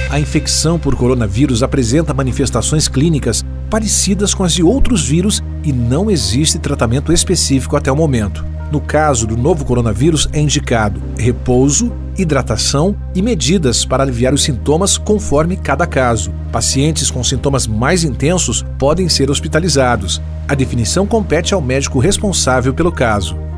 A infecção por coronavírus apresenta manifestações clínicas parecidas com as de outros vírus e não existe tratamento específico até o momento. No caso do novo coronavírus, é indicado repouso, hidratação e medidas para aliviar os sintomas conforme cada caso. Pacientes com sintomas mais intensos podem ser hospitalizados. A definição compete ao médico responsável pelo caso.